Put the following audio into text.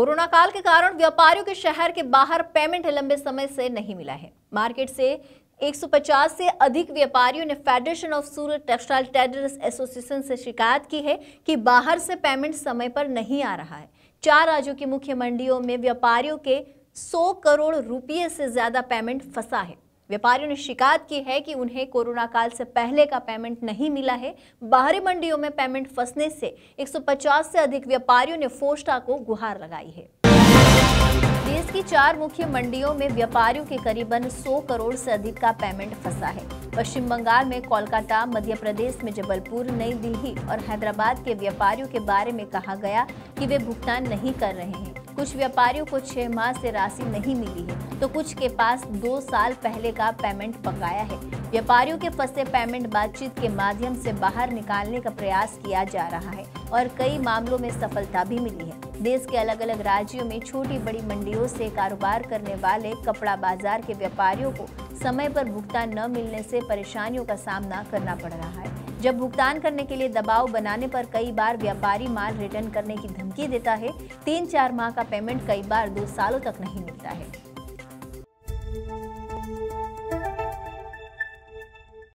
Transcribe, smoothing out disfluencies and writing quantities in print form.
Corona काल के कारण व्यापारियों के शहर के बाहर पेमेंट लंबे समय से नहीं मिला है। मार्केट से 150 से अधिक व्यापारियों ने federation of Surat textile traders association से शिकायत की है कि बाहर से पेमेंट समय पर नहीं आ रहा है। 4 राज्यों की मुख्य मंडियों में व्यापारियों के 100 करोड़ रुपये से ज्यादा पेमेंट फंसा है। व्यापारियों ने शिकायत की है कि उन्हें कोरोना काल से पहले का पेमेंट नहीं मिला है। बाहरी मंडियों में पेमेंट फंसने से 150 से अधिक व्यापारियों ने फोस्टा को गुहार लगाई है। देश की 4 मुख्य मंडियों में व्यापारियों के करीबन 100 करोड़ से अधिक का पेमेंट फंसा है। पश्चिम बंगाल में कोलकाता, मध्य प्रदेश में जबलपुर, नई दिल्ली और हैदराबाद के व्यापारियों के बारे में कहा गया कि वे भुगतान नहीं कर रहे हैं। कुछ व्यापारियों को 6 माह से राशि नहीं मिली है, तो कुछ के पास 2 साल पहले का पेमेंट बकाया है। व्यापारियों के फंसे पेमेंट बातचीत के माध्यम से बाहर निकालने का प्रयास किया जा रहा है और कई मामलों में सफलता भी मिली है। देश के अलग अलग राज्यों में छोटी बड़ी मंडियों से कारोबार करने वाले कपड़ा बाजार के व्यापारियों को समय पर भुगतान न मिलने से परेशानियों का सामना करना पड़ रहा है। जब भुगतान करने के लिए दबाव बनाने पर कई बार व्यापारी माल रिटर्न करने की धमकी देता है। 3-4 माह का पेमेंट कई बार 2 सालों तक नहीं मिलता है।